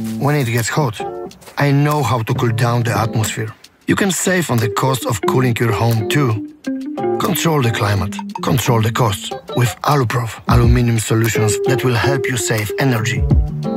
when it gets hot. I know how to cool down the atmosphere. You can save on the cost of cooling your home too. Control the climate, control the costs with Aluprof aluminum solutions that will help you save energy.